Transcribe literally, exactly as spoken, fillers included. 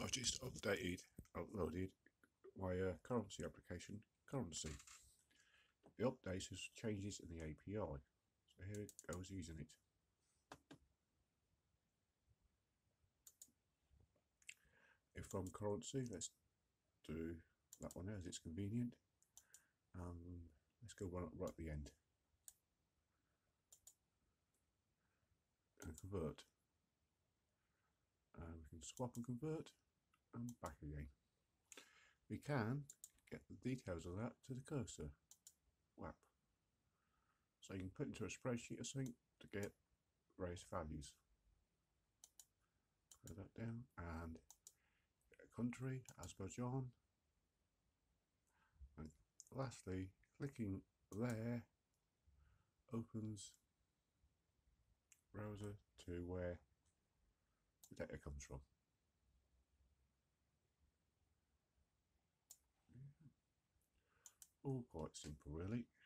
just updated, uploaded my uh, currency application, currency. The update has changes in the A P I, so here it goes using it. If from currency, let's do that one there as it's convenient. Um, let's go one right at the end and convert. And we can swap and convert and back again. We can get the details of that to the cursor W A P. So you can put into a spreadsheet or something to get various values. Put that down and get a country, Azerbaijan. And lastly, clicking there opens browser to where the data comes from. All quite simple really.